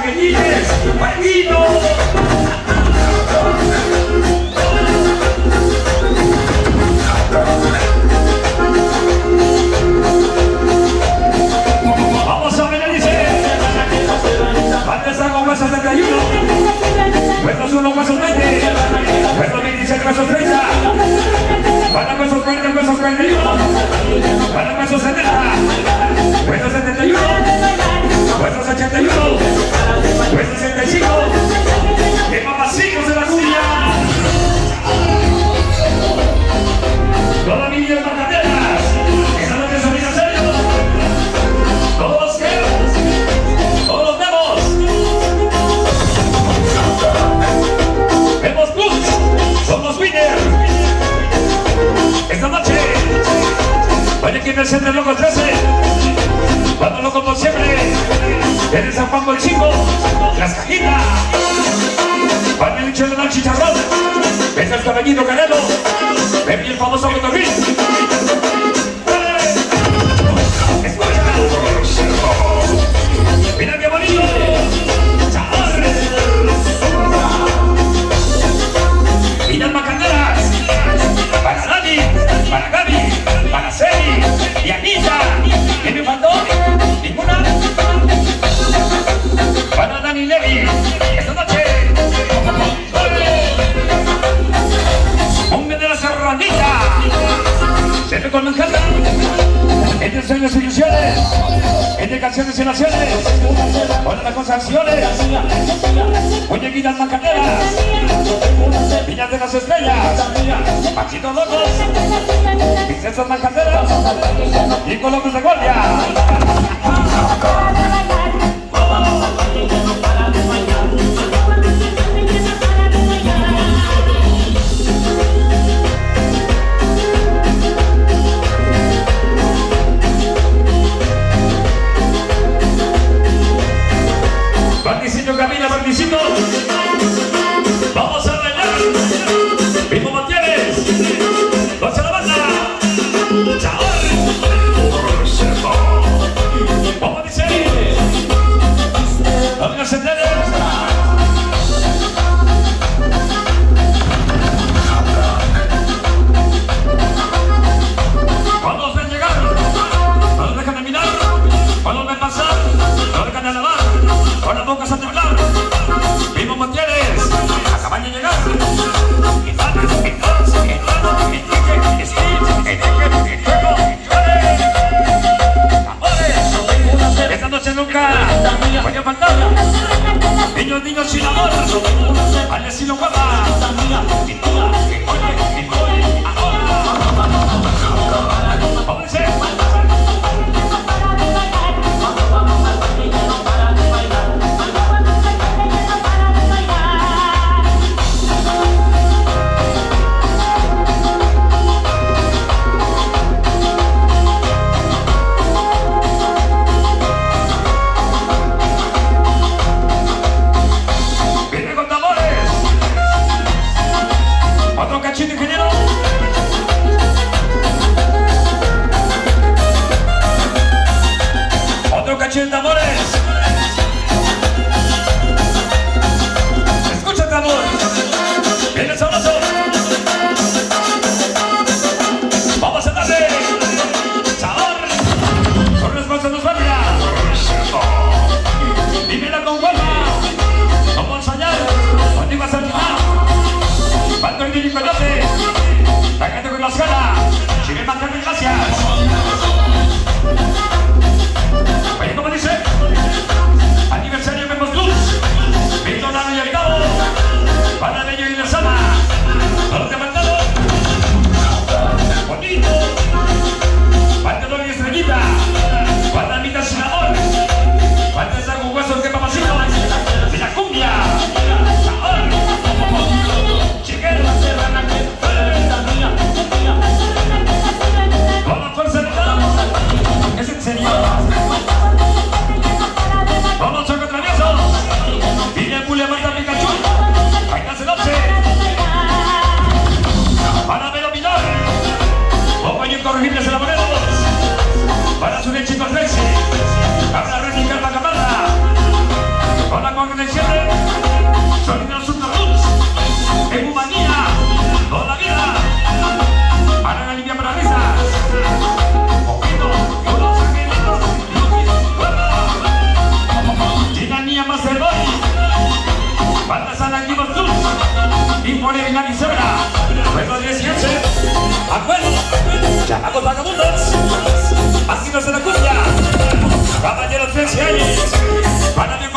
pequeñines, ¡Marquito! Vamos a ver, dice. ¿Dónde está con huesos 71? Huesos 1, huesos 20. Huesos 26, huesos 30. Para huesos 40, huesos 41. Para huesos 70. Huesos 71. Huesos 81. Huesos 65. ¡Qué mamacitos de la cumbia! Toda mi vida de macaneras. Esa noche se viene a serio. Todos los que, todos los demos. Vemos plus, somos winners. Esta noche, vaya aquí en el centro loco 13. Cuando loco por siempre, en el San Juan del Chico, las cajitas. Para el bicho de la chicharrón, ves el caballito Canelo, ven el famoso Cotorrín. Mira qué bonito. Mira macaneras. Para Dani, para Gaby, para Celi y Anita. ¿Quién me faltó? Ninguna. Para Dani Levi. Esta noche. Hombre de la serranita. Siempre con Manhattan. Entre sueños y ilusiones. Entre canciones y naciones. Con las cosas acciones. Muñequitas macaneras. Niñas de las estrellas. Machitos locos. Princesas macaneras. Y colombios de guardia. Marquisito Camila, Marquisito. Vamos a bailar. Vivo Mantienes. Noche a la banda. Chao. ¿Cómo dice? Amigas centenares. Cuando los ven llegar, no los dejan de mirar. Cuando los ven pasar, no los dejan de alabar. Con las bocas a temblar. Vivo Mantienes. Acaban de llegar. Esta noche nunca voy a faltar. Niños, niños sin amor. Al estilo guapa. 13 años. Para mi